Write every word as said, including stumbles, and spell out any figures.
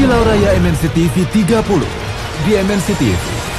Kilau Raya M N C T V tiga puluh di M N C T V.